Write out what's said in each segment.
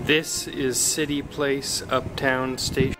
This is City Place Uptown Station.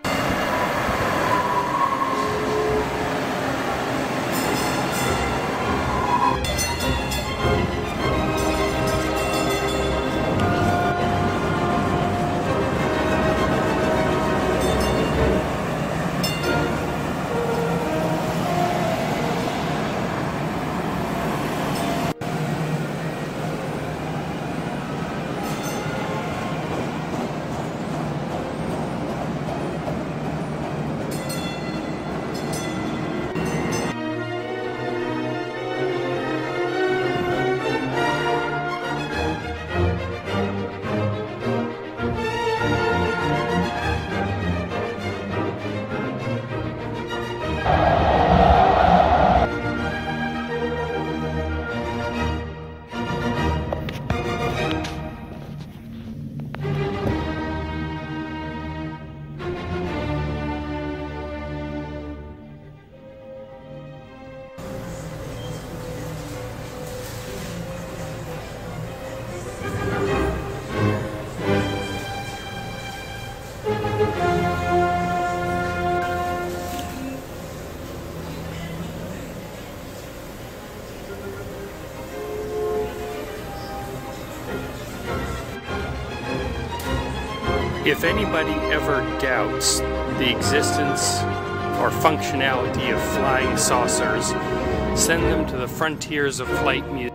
If anybody ever doubts the existence or functionality of flying saucers, send them to the Frontiers of Flight Museum.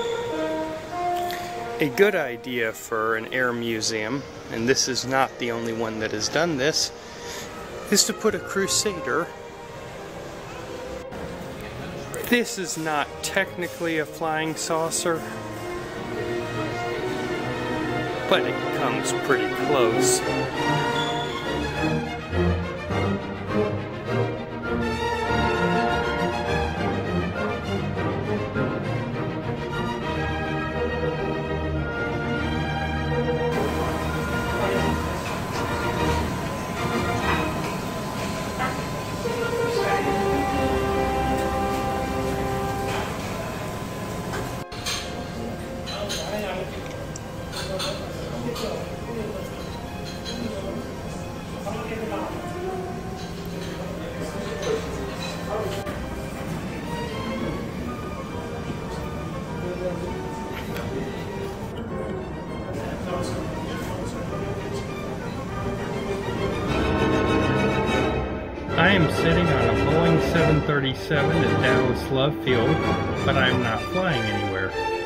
A good idea for an air museum, and this is not the only one that has done this, is to put a Crusader. This is not technically a flying saucer, but it comes pretty close. I am sitting on a Boeing 737 at Dallas Love Field, but I am not flying anywhere.